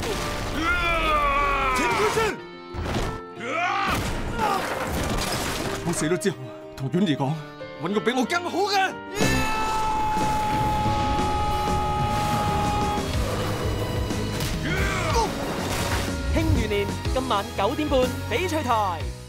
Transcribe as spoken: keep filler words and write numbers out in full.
前輩先，我死咗之後，同婉兒講，揾個比我更好嘅。 慶餘年今晚九點半翡翠台。